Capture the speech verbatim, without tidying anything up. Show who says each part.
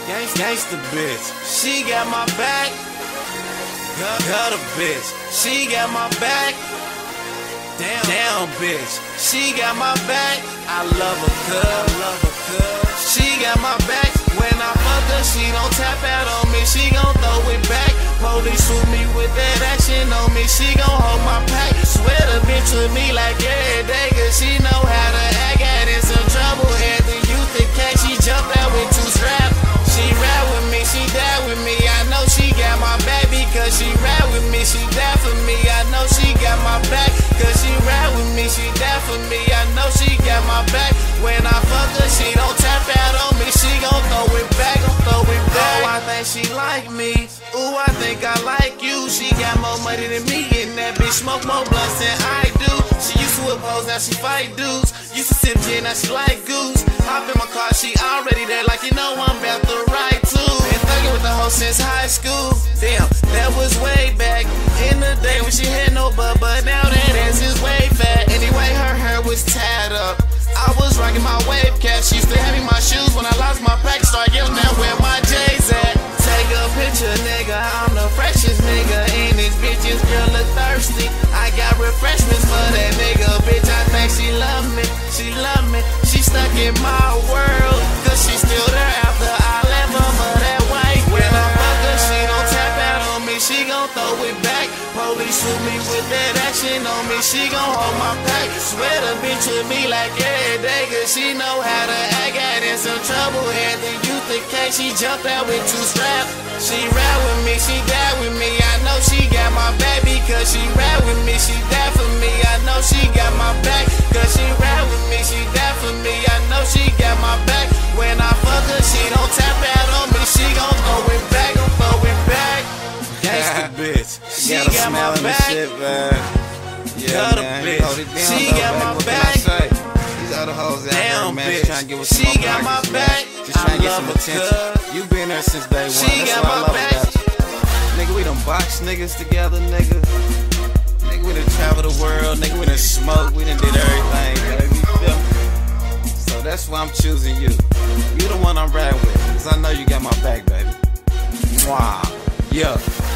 Speaker 1: Gangsta bitch, she got my back. Gutter bitch, she got my back. Damn, damn bitch, she got my back. I love her cuz, love her cuz. She got my back. When I fuck her, she don't tap out on me, she gon' throw it back. Police shoot me with that action on me, she gon' hold my pack. Swear the bitch with me like every day, cause she know how to act. Got in some trouble at the youth and cat, she jumped out with two straps. She ride with me, she die with me, I know she got my back. Because she ride with me, she die for me, I know she got my back. Cause she ride with me, she die for me, I know she got my back. When I fuck her, she don't tap out on me, she gon' throw it back, gon' throw it back. Oh, I think she like me, ooh, I think I like you. She got more money than me, and that bitch smoke more blunts than I do. She used to oppose, now she fight dudes. Used to sip gin, now she like goose. Hop in my car, she already there, like you know I'm about to ride too. Been thuggin' with the hoe since high school. Damn, that was way back in the day when she had no butt, but now that ass is way fat. Anyway, her hair was tied up, I was rocking my wave cap. She used to hand me my shoes when I lost my pack. Start yelling out where my J's at. Take a picture, nigga, I'm the freshest nigga in this bitch's girl look thirsty. I got refreshments for that nigga, bitch, I think she love me, she love me. She stuck in my world, cause she still there after I left her for that white girl. When I fuck her, she don't tap out on me, she gon' throw it back. Police shoot me with that action on me, she gon' hold my pack. Swear the bitch with me like every day, cause she know how to act. Got in some trouble at the youth the case, she jumped out with two straps. She ride with me, she die with me, I know she got my back. Because she ride with me, she die for me, I know she got my back. Cause she ride with me, she die for me, I know she got my back. When I fuck her, she don't tap out on me, she gon' throw it back, gon' throw it back. Gangsta bitch, she
Speaker 2: got,
Speaker 1: got my back.
Speaker 2: Shit, man. Yeah,
Speaker 1: Gutter
Speaker 2: man.
Speaker 1: bitch,
Speaker 2: Down,
Speaker 1: she
Speaker 2: though,
Speaker 1: got
Speaker 2: man.
Speaker 1: my
Speaker 2: What
Speaker 1: back.
Speaker 2: Can I say? These other hoes out
Speaker 1: Damn,
Speaker 2: there, man,
Speaker 1: bitch,
Speaker 2: just trying to get with some
Speaker 1: she
Speaker 2: more
Speaker 1: got my
Speaker 2: pockets,
Speaker 1: back.
Speaker 2: man. Just trying to
Speaker 1: I
Speaker 2: get some
Speaker 1: love her,
Speaker 2: attention.
Speaker 1: cuz.
Speaker 2: You been there since day one.
Speaker 1: She
Speaker 2: That's
Speaker 1: got
Speaker 2: what I
Speaker 1: my
Speaker 2: love
Speaker 1: back.
Speaker 2: about you. Nigga, we done box niggas together, nigga. Nigga, we done travel the world. Nigga, we done smoke. We done did everything, baby. You feel me? So that's why I'm choosing you. You the one I'm riding with, cause I know you got my back, baby. Wow. Yeah.